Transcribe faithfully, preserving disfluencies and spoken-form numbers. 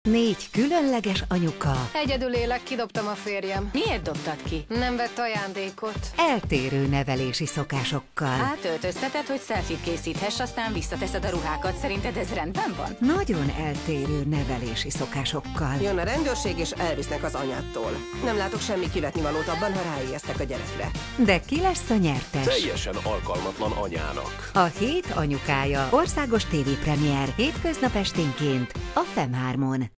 Négy különleges anyuka. Egyedül élek, kidobtam a férjem. Miért dobtad ki? Nem vett ajándékot. Eltérő nevelési szokásokkal. Átöltözteted, hogy selfie készíthess, aztán visszateszed a ruhákat. Szerinted ez rendben van? Nagyon eltérő nevelési szokásokkal. Jön a rendőrség és elvisznek az anyától. Nem látok semmi kivetnivalót abban, ha ráijesztek a gyerekre. De ki lesz a nyertes? Teljesen alkalmatlan anyának. A hét anyukája. Országos tévépremiér. Hétköznap esténként a Fem hármon.